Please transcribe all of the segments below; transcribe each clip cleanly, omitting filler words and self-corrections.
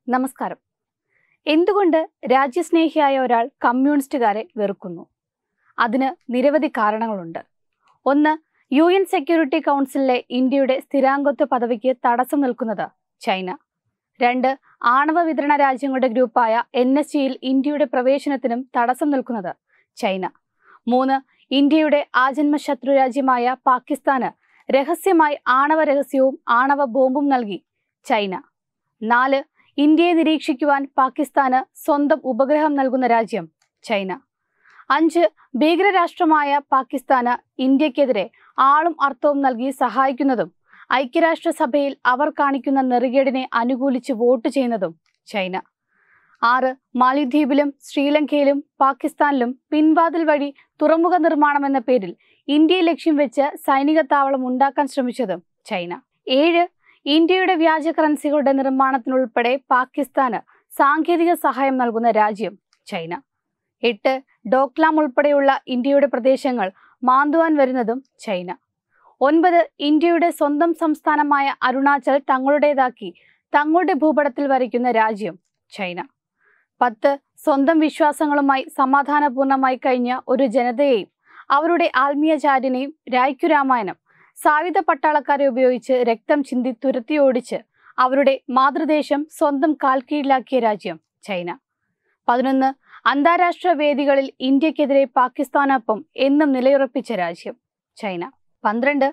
നമസ്കാരം. എന്തുകൊണ്ട് രാജ്യസ്നേഹിയായ ഒരാൾ കമ്മ്യൂണിസ്റ്റുകാരെ വെറുക്കുന്നു? അതിന് നിരവധി കാരണങ്ങളുണ്ട്. ഒന്ന്, UN സെക്യൂരിറ്റി കൗൺസിലിലെ ഇന്ത്യയുടെ സ്ഥിരാംഗത്വ പദവിക്ക് തടസ്സം നിൽക്കുന്നത് ചൈന. രണ്ട്, ആണവ വിതരണ രാജ്യങ്ങളുടെ ഗ്രൂപ്പായ NSCയിൽ ഇന്ത്യയുടെ പ്രവേശനത്തിനും തടസ്സം നിൽക്കുന്നത് ചൈന. മൂന്ന്, ഇന്ത്യയുടെ ആജന്മ ശത്രു രാജ്യമായ പാകിസ്ഥാന് രഹസ്യമായി ആണവ രഹസ്യവും ആണവ ബോംബും നൽകി ചൈന. നാല്, ഇന്ത്യയെ നിരീക്ഷിക്കുവാൻ പാകിസ്ഥാന് സ്വന്തം ഉപഗ്രഹം നൽകുന്ന രാജ്യം ചൈന. അഞ്ച്, ഭീകരരാഷ്ട്രമായ പാകിസ്ഥാന് ഇന്ത്യക്കെതിരെ ആളും അർത്ഥവും നൽകി സഹായിക്കുന്നതും ഐക്യരാഷ്ട്രസഭയിൽ അവർ കാണിക്കുന്ന നെറുകേടിനെ അനുകൂലിച്ച് വോട്ട് ചെയ്യുന്നതും ചൈന. ആറ്, മാലിദ്വീപിലും ശ്രീലങ്കയിലും പാകിസ്ഥാനിലും പിൻവാതിൽ വഴി തുറമുഖ നിർമ്മാണം എന്ന പേരിൽ ഇന്ത്യയെ ലക്ഷ്യം വെച്ച് സൈനിക താവളം ഉണ്ടാക്കാൻ ശ്രമിച്ചതും ചൈന. ഏഴ്, ഇന്ത്യയുടെ വ്യാജ കറൻസികളുടെ നിർമ്മാണത്തിനുൾപ്പെടെ പാകിസ്ഥാന് സാങ്കേതിക സഹായം നൽകുന്ന രാജ്യം ചൈന. എട്ട്, ഡോക്ലാം ഉൾപ്പെടെയുള്ള ഇന്ത്യയുടെ പ്രദേശങ്ങൾ മാന്തുവാൻ വരുന്നതും ചൈന. ഒൻപത്, ഇന്ത്യയുടെ സ്വന്തം സംസ്ഥാനമായ അരുണാചൽ തങ്ങളുടേതാക്കി തങ്ങളുടെ ഭൂപടത്തിൽ വരയ്ക്കുന്ന രാജ്യം ചൈന. 10, സ്വന്തം വിശ്വാസങ്ങളുമായി സമാധാനപൂർണമായി കഴിഞ്ഞ ഒരു ജനതയെയും അവരുടെ ആത്മീയചാര്യനെയും രായ്ക്കുരാമായണം സായുധ പട്ടാളക്കാരെ ഉപയോഗിച്ച് രക്തം ചിന്തി തുരത്തി ഓടിച്ച് അവരുടെ മാതൃദേശം സ്വന്തം കാൽക്കീഴിലാക്കിയ രാജ്യം ചൈന. 11, അന്താരാഷ്ട്ര വേദികളിൽ ഇന്ത്യക്കെതിരെ പാകിസ്ഥാനൊപ്പം എന്നും നിലയുറപ്പിച്ച രാജ്യം ചൈന. 12,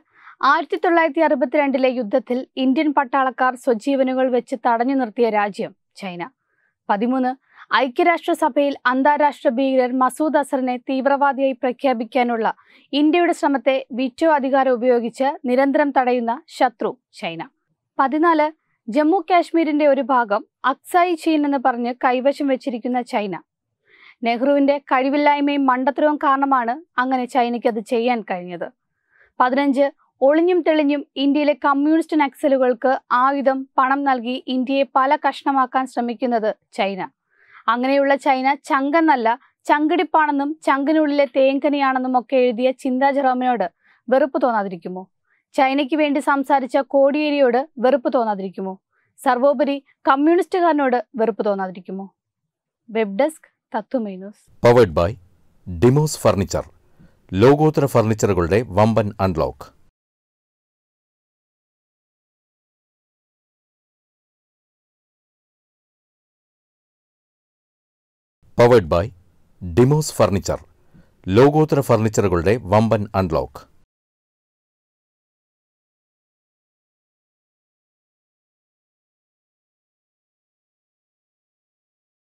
1962 യുദ്ധത്തിൽ ഇന്ത്യൻ പട്ടാളക്കാർ സ്വജീവനുകൾ വെച്ച് തടഞ്ഞു നിർത്തിയ രാജ്യം ചൈന. 13, ഐക്യരാഷ്ട്രസഭയിൽ അന്താരാഷ്ട്ര ഭീകരർ മസൂദ് അസറിനെ തീവ്രവാദിയായി പ്രഖ്യാപിക്കാനുള്ള ഇന്ത്യയുടെ ശ്രമത്തെ വീറ്റോ അധികാരം ഉപയോഗിച്ച് നിരന്തരം തടയുന്ന ശത്രു ചൈന. 14, ജമ്മു കാശ്മീരിന്റെ ഒരു ഭാഗം അക്സായി ചീൻ എന്ന് പറഞ്ഞ് കൈവശം വെച്ചിരിക്കുന്ന ചൈന. നെഹ്റുവിന്റെ കഴിവില്ലായ്മയും മണ്ടത്തരവും കാരണമാണ് അങ്ങനെ ചൈനയ്ക്ക് അത് ചെയ്യാൻ കഴിഞ്ഞത്. 15, ഒളിഞ്ഞും തെളിഞ്ഞും ഇന്ത്യയിലെ കമ്മ്യൂണിസ്റ്റ് നക്സലുകൾക്ക് ആയുധം പണം നൽകി ഇന്ത്യയെ പല കഷ്ണമാക്കാൻ ശ്രമിക്കുന്നത് ചൈന. അങ്ങനെയുള്ള ചൈന ചങ്കെന്നല്ല ചങ്കിടിപ്പാണെന്നും ചങ്കിനുള്ളിലെ തേങ്കനിയാണെന്നും ഒക്കെ എഴുതിയ ചിന്താ ജെറോമിനോട് വെറുപ്പ് തോന്നാതിരിക്കുമോ? ചൈനയ്ക്ക് വേണ്ടി സംസാരിച്ച കോടിയേരിയോട് വെറുപ്പ് തോന്നാതിരിക്കുമോ? സർവോപരി കമ്മ്യൂണിസ്റ്റുകാരനോട് വെറുപ്പ് തോന്നാതിരിക്കുമോ? Web desk Tatwamayi news. Powered by Demos furniture. ലോകോത്തര ഫർണിച്ചറുകളുടെ വമ്പൻ unlock. Powered by Demos furniture. ലോകോത്തര ഫർണിച്ചറുകളുടെ വമ്പൻ അൺലോക്ക്.